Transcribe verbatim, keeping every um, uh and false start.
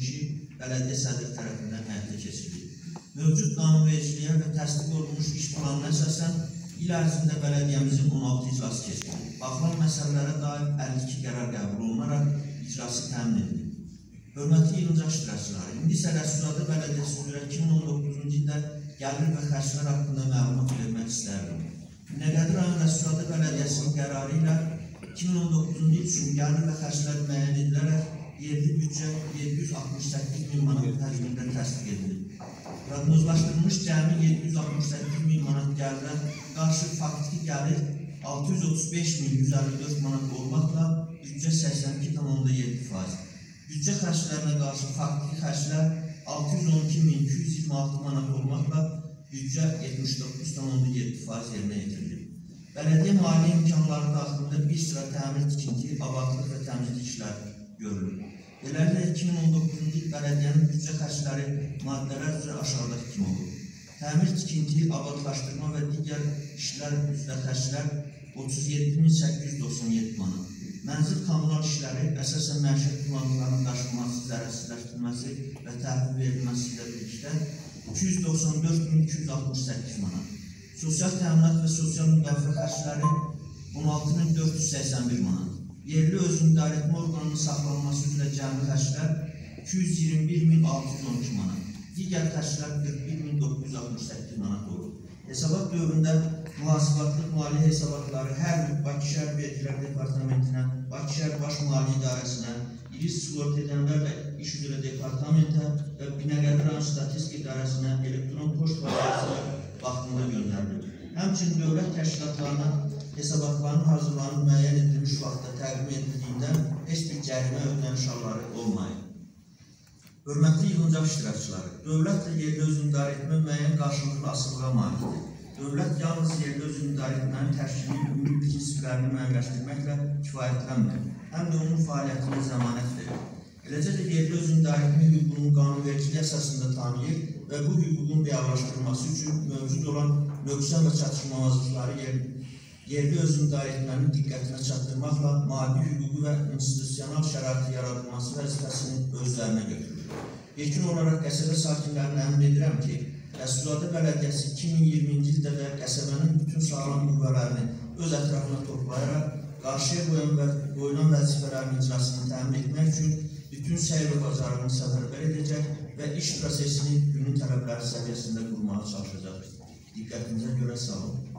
ki, bələdiyyə sədri tərəfindən həyata keçirilir. Mövcud qanunvericiliyə və təsdiq olunmuş iş planına əsasən il ərzində bələdiyyəmizin on altı icrası keçirilir. Baxılan məsələlərə dair əlli iki qərar qəbul olunaraq icrası təmin edilir. Hörmətli yığıncaq iştirakçıları, indi isə Rəsudzadə Bələdiyyəsi üzrə iki min on doqquzuncu ildə gəlir və xərclər haqqında məlumat vermək istərdim. Binəqədi rayon Rəsudzadə Bələdiyyəsinin qərarı ilə iki min on doqquzuncu il üçün gəlir və xərclər müəyyən edilərək yerli büdcə yeddi yüz altmış səkkiz min manat həcmində təsdiq edilir. Proqnozlaşdırılmış cəmi yeddi yüz altmış səkkiz min manat gəlirə qarşı faktiki gəlir altı yüz otuz beş min yüz əlli dörd manat olmaqla büdcə səksən iki tam yeddi faiz. Büdcə xərclərinə qarşı faktiki xərclər altı yüz on iki min iki yüz iyirmi altı manat olmaqla büdcə yetmiş doqquz tam yeddi faiz yerinə yetirilir. Bələdiyyə maliyyə imkanları daxilində bir sıra təmir, tikinti, abadlıq və təmizlik işləri görülür. Beləliklə, iki min on doqquzuncu il bələdiyyənin büdcə xərcləri maddələr üzrə aşağıdakı kimi olur. Təmir, tikinti, abadlaşdırma və digər işlər üzrə xərclər otuz yeddi min səkkiz yüz doxsan yeddi manat. Mənzil kommunal işləri, əsasən məişət kullanıcılarının daşınması, zərərsizləşdirilməsi və təhvil verilməsi ilə birlikdə iki yüz doxsan dörd min iki yüz altmış səkkiz manat. Sosial təminat və sosial müdafiə xərcləri on altı min dörd yüz səksən bir manat. Yerli özünü idarəetmə orqanının saxlanması üzrə cəmi xərclər iki yüz iyirmi bir min altı yüz on iki manat. Digər xərclər qırx bir min doqquz yüz altmış səkkiz manat olur. Hesabat dövründə mühasibatlıq maliyyə hesabatları hər il Bakı Şəhər Vergilər Departamentinə, Bakı Şəhər Baş Maliyyə İdarəsinə, İri Sığorta Edənlərlə İş üzrə Departamentə və Binəqədi rayon Statistika İdarəsinə elektron poçt vasitəsilə vaxtında göndərilir. Həmçinin dövlət təşkilatlarına hesabatların hazırlanıb müəyyən edilmiş vaxtda təqdim edildiyində heç bir cərimə ödəniş halları olmayır. Hörmətli yığıncaq iştirakçıları, dövlətlə yerli özünü idarəetmə müəyyən qarşılıqlı asılığa malikdir. Dövlət yalnız yerli özünü idarəetmənin təşkili ümumi prinsiplərini müəyyənləşdirməklə kifayətlənmir, həm də onun fəaliyyətinə zəmanət verir. Eləcə də yerli özünü idarəetmə hüququnun qanunvericiliyi əsasında tanıyır və bu hüququn reallaşdırılması üçün mövcud olan nöqsan və çatışmamazlıqları yerli özünü idarəetmənin diqqətinə çatdırmaqla maddi hüququ və institusional şəraiti yaradılması vəzifəsini özlərinə götürür. Yekun olaraq qəsəbə sakinlərini əmin edirəm ki, Rəsudzadə Bələdiyyəsi iki min iyirminci ildə də qəsəbənin bütün sağlam qüvvələrini öz ətrafına toplayaraq qarşıya qoyulan vəzifələrin icrasını təmin etmək üçün bütün səy və bacarığını səfərbər edəcək və iş prosesini günün tələbləri səviyyəsində qurmağa çalışacaqdır. Diqqətinizə görə sağ olun.